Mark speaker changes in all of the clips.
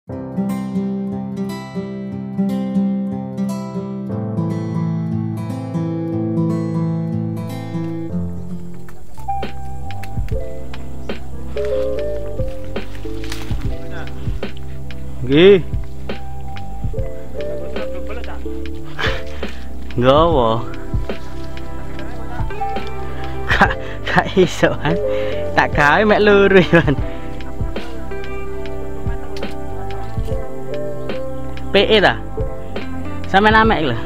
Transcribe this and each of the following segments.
Speaker 1: Nggih. Nggawa. Kak iso kan. Tak gawe mek luru kan. PE ta? Sampe namek lho.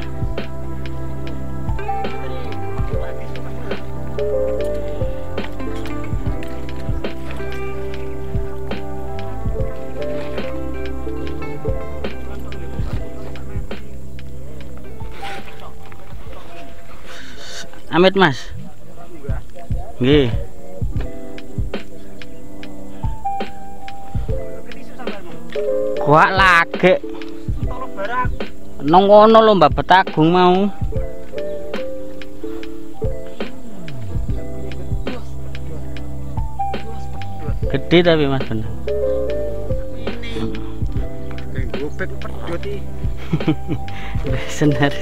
Speaker 1: Amit Mas. Nggih. Kuak lagi. Nang kono lho Mbak Betagung mau. Gede tapi Mas bener.
Speaker 2: Kayak gobek pedot iki.
Speaker 1: Senar.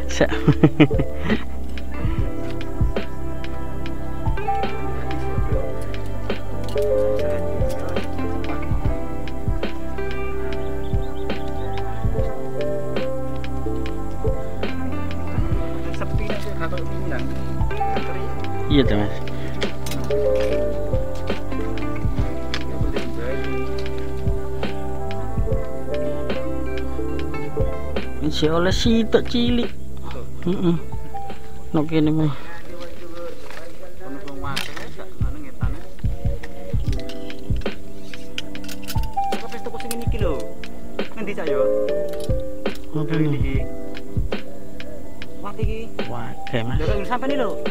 Speaker 1: Iya tuh Mas. Ini oleh sitok cilik. Nok kene mah.
Speaker 2: Ngendi cak yo?
Speaker 1: Apa nih?
Speaker 2: Wah iki.
Speaker 1: Wah, kayak Mas.
Speaker 2: Lho sampe ni lho.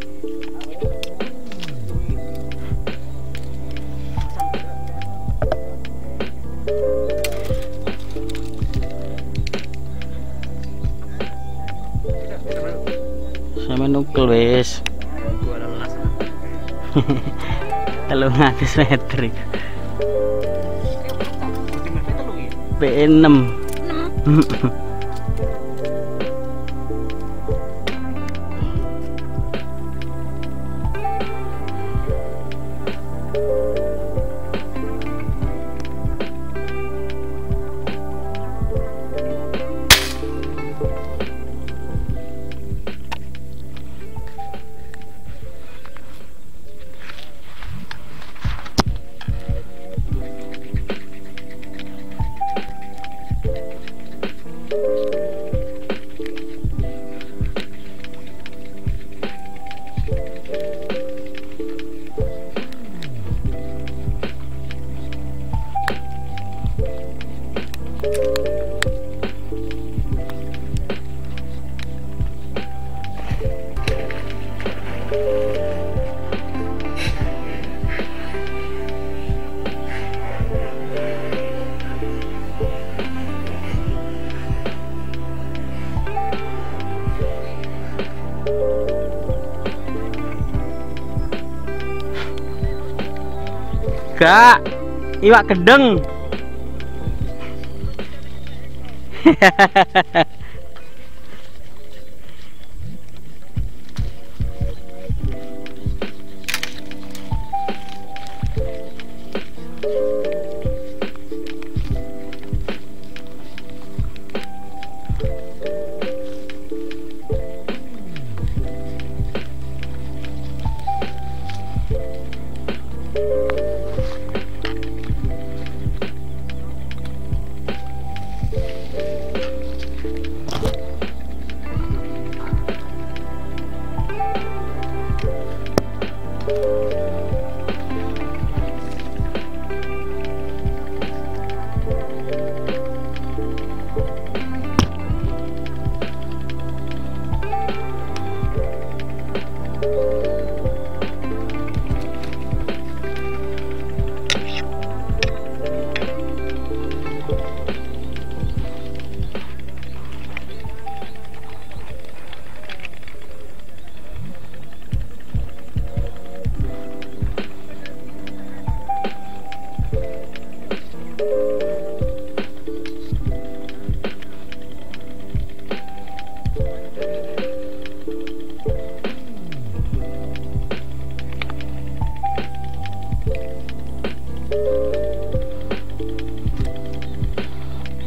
Speaker 1: Sama nukul wis. 300 meter. P6. Kak, iwak gedeng.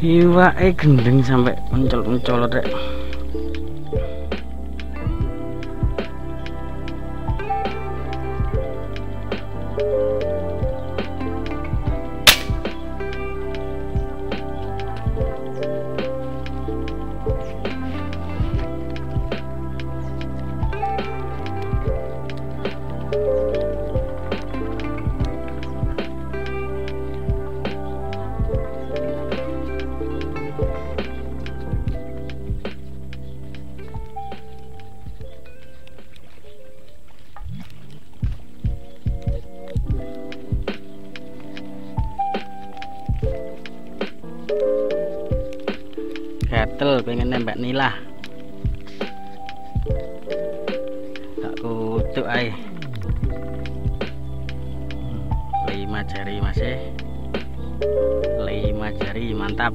Speaker 1: Iwake gendeng sampai mencol-mencolot rek. Gatel pengen nembak nilah, tak kutuk ae. 5 jari masih 5 jari, mantap.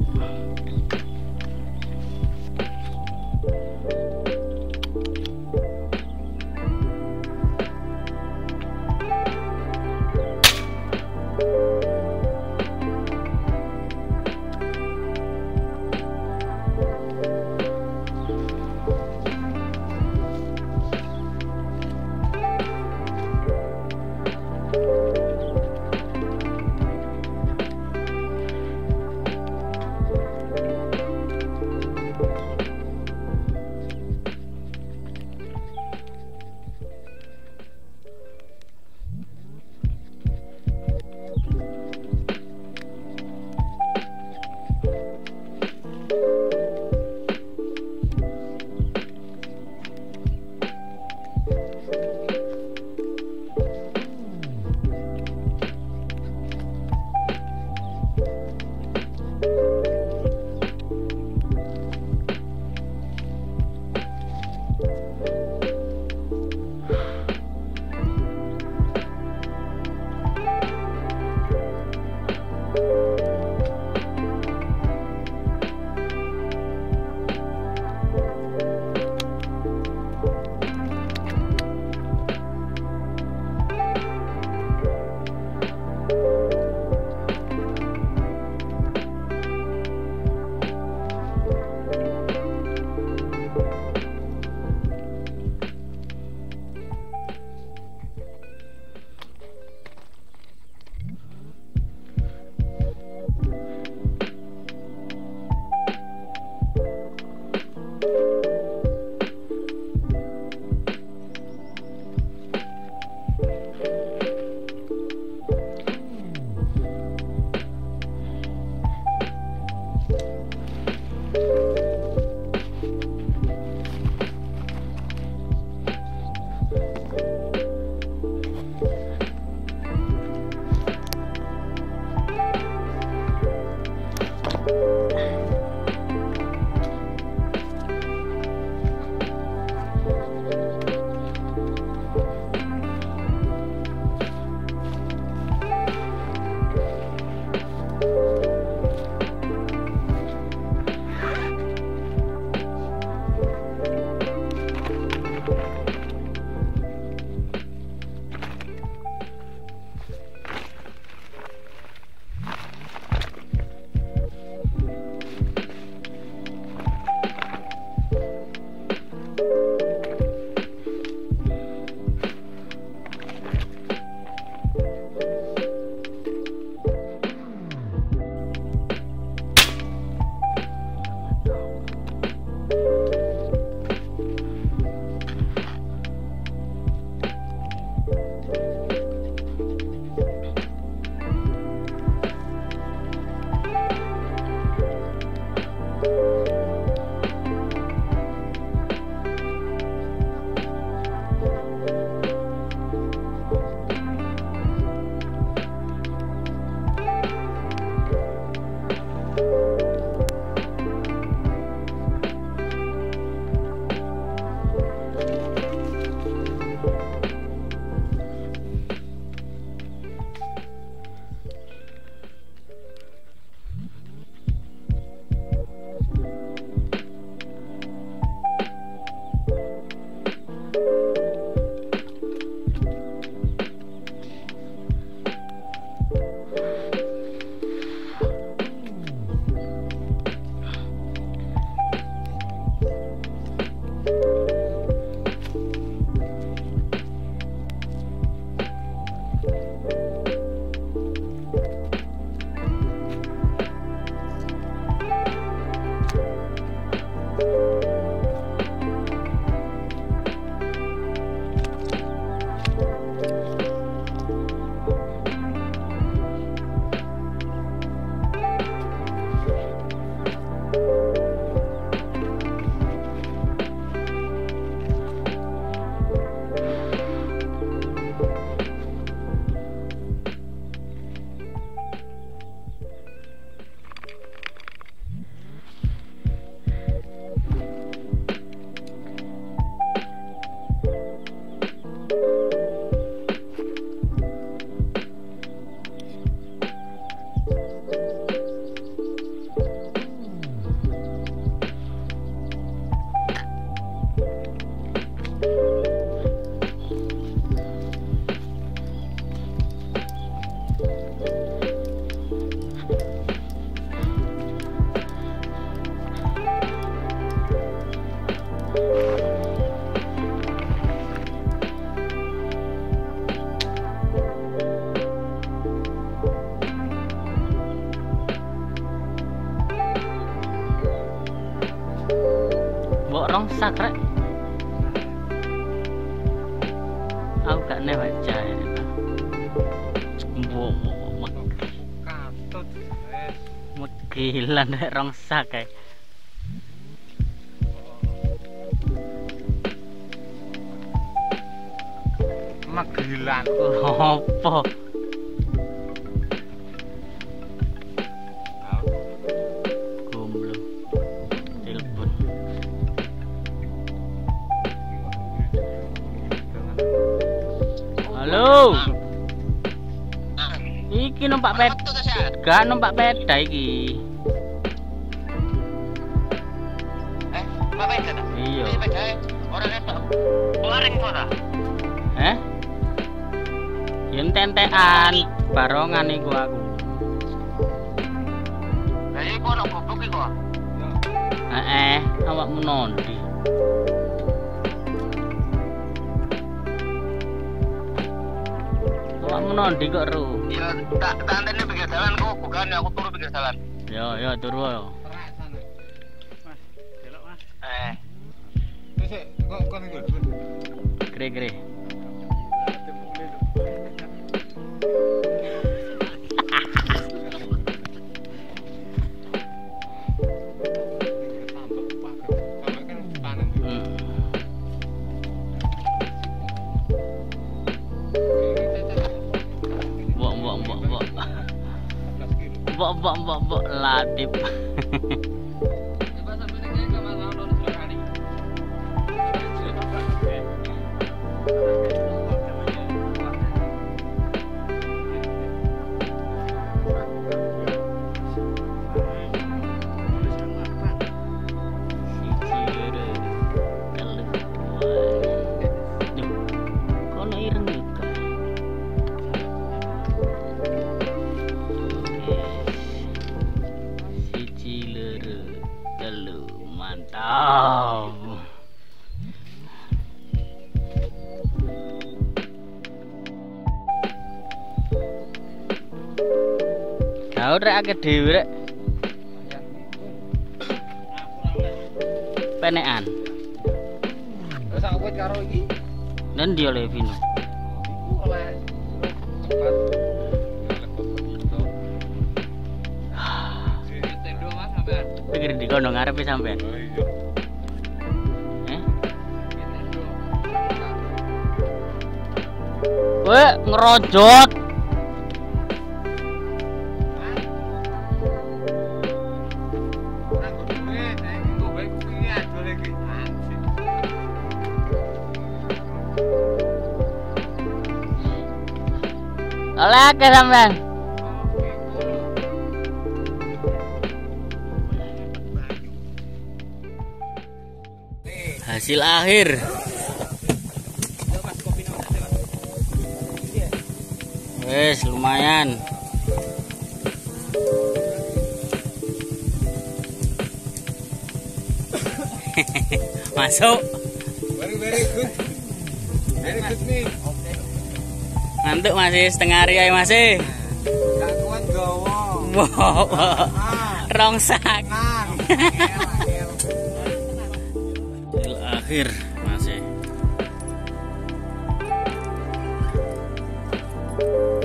Speaker 1: rong sak rek. Aku gak nih baca ya.
Speaker 2: Katut.
Speaker 1: Megilan rek rong sak kae.
Speaker 2: Magelan.
Speaker 1: Opo? Gomblo. Telepon. Halo. Iki numpak peda. Gak numpak peda iki.
Speaker 3: Numpak peda ta?
Speaker 1: Iya.
Speaker 3: Peda ora ketok. Waring kok ta?
Speaker 1: Yen tentekan barongan iku aku.
Speaker 3: Lah iki kok ono goblok iki kok.
Speaker 1: Awakmu nondi. Awakmu nondi kok ru.
Speaker 3: Ya tak antene pinggir dalan kok, bukan aku turu pinggir dalan.
Speaker 1: Yo turu yo.
Speaker 2: Mas, delok Mas.
Speaker 3: Wis kok kon iki.
Speaker 1: Kre. Mbok Latif. Mantap. Kau rek akeh dhewe rek. Penekan.
Speaker 3: Wis aku wit karo iki.
Speaker 1: Dan dia Levino.
Speaker 3: Iku oleh tempat tendo Mas sampean.
Speaker 1: Pikir di kono ngarepe sampean. Kowe ngerojot. Oleh akeh sampean. Hasil akhir. Wes lumayan. Masuk.
Speaker 3: Very good. Very good nih.
Speaker 1: Ngantuk masih setengah hari ya masih.
Speaker 3: Gak kuat gawa.
Speaker 1: Wow. Rongsak. Hasil akhir masih.